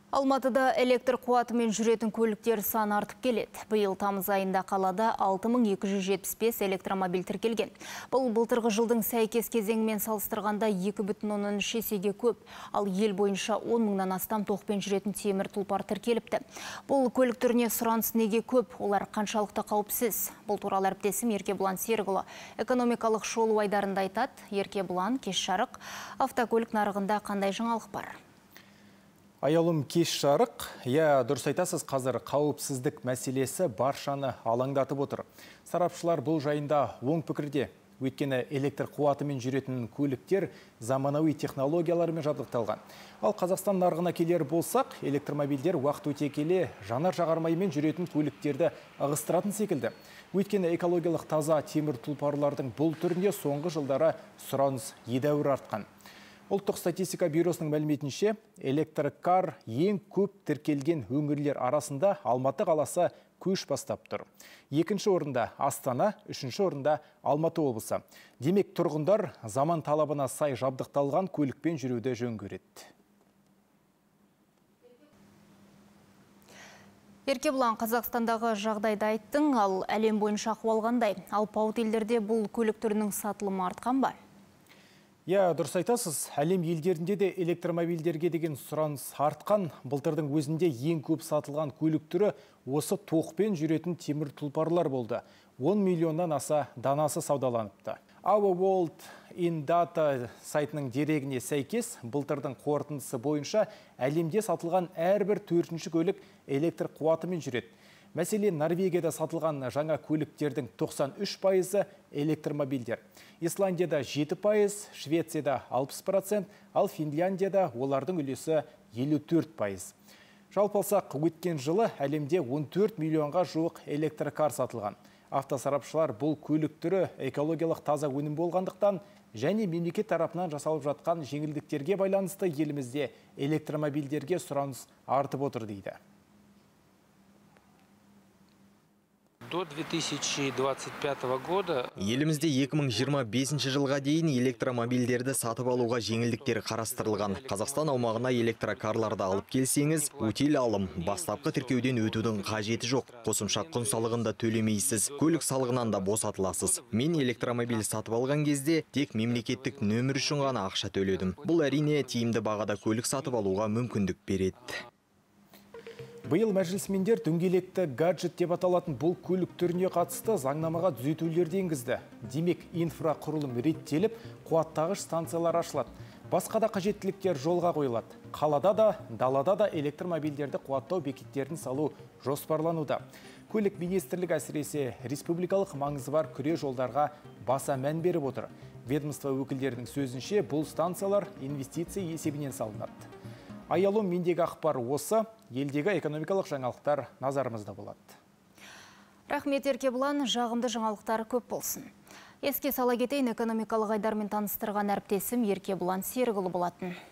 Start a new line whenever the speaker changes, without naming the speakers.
Алматыда электр қуатымен жүретін көліктер саны артып келеді. Биыл тамыз айында қалада 6275 электромобиль тіркелген. Бұл былтырғы жылдың сәйкес кезеңімен салыстырғанда 2,13 есеге көп. Ал ел бойынша 10 мыңнан астам тоқпен жүретін темір тұлпар тіркеліпті. Бұл көлік түріне сұраныс неге көп? Олар қаншалықты қауіпсіз? Бұл туралы әріптесім Еркебұлан Серікұлы экономикалық шолу айдарында айтады. Еркебұлан, кеш жарық, автокөлік нарығында қандай жаңалық бар?
Аялым кеш жарық, дұрыс айтасыз, қазір қауіпсіздік мәселесі баршаны алаңдатып отыр. Сарапшылар бұл жайында оң пікірде. Өйткені электр қуатымен жүретін көліктер заманауи технологиялармен жабдықталған. Ал Қазақстан нарығына келер болсақ, электромобильдер уақыт өте келе жанар-жағармаймен жүретін көліктерді ығыстыратын секілді. Өйткені экологиялық таза темір тұлпарлардың бұл түрінде соңғы жылдары сұраныс едәуір артқан. Ұлттық статистика бюросының мәліметінше, электрокар ең көп тіркелген өңірлер арасында Алматы қаласы көш бастап тұр. Екінші орында Астана, үшінші орында Алматы облысы. Демек, тұрғындар заман талабына сай жабдықталған көлікпен жүруді жөн көреді.
Еркебұлан, Қазақстандағы жағдайды айттың, ал әлем бойынша ахуал қандай? Алпауыт елдерде бұл көлік түрінің сатылымы артқан ба?
Дұрыс айтасыз, әлем елдерінде де электромобильдерге деген сұраныс артқан. Былтырдың өзінде ең көп сатылған көлік түрі осы тоқпен жүретін темір тұлпарлар болды. 10 миллионнан аса данасы саудаланыпты. Our World in Data сайтының дерегіне сәйкес, былтырдың қорытындысы бойынша әлемде сатылған әрбір 4-ші көлік электр қуатымен жүреді. Мәселен, Норвегияда сатылған жаңа көліктердің 93% электромобильдер. Исландияда 7%, Швецияда 60%, ал Финляндияда олардың үлесі 54%. Жалпы алсақ, өткен жылы әлемде 14 миллионға жуық электрокар сатылған. Автосарапшылар бұл көлік түрі экологиялық таза өнім болғандықтан және мемлекет тарапынан жасалып жатқан жеңілдіктерге байланысты елімізде электромобильдерге сұраныс артып отыр дейді.
До 2025 года
елімізде 2025 жылға дейін электромобильдерді сатып алуға жеңілдіктер қарастырылған. Қазақстан аумағына электрокарларды алып келсеңіз, өтел алым, бастапқы тіркеуден өтудің қажеті жоқ. Қосымша құн салығын да төлемейсіз, көлік салығынан да босатыласыз. Мен электромобиль сатып алған кезде тек мемлекеттік нөмір үшін ғана ақша төледім. Бұл әрине тиімді бағада көлік сатып алуға мүмкіндік береді.
Биыл мәжілісмендер дөңгелекті гаджет деп аталатын бұл көлік түріне қатысты заңнамаға түзетулерді енгізді. Демек, инфрақұрылым реттеліп, қуаттағыш станциялар ашылады. Басқа да қажеттіліктер жолға қойылады. Қалада да, далада да электромобильдерді қуаттау бекеттерін салу жоспарлануда. Көлік министрлігі әсіресе республикалық маңызы бар күре жолдарға баса мән беріп отыр. Ведомство өкілдерінің сөзінше, бұл станциялар инвестиция есебінен салынады. Аялым, мендегі ақпар осы, елдегі экономикалық жаңалықтар назарымызда болады.
Рахмет, Еркебұлан, жағымды жаңалықтар көп болсын. Еске сала кетейін, экономикалық айдармен таныстырған әріптесім Еркебұлан Серікұлы болатын.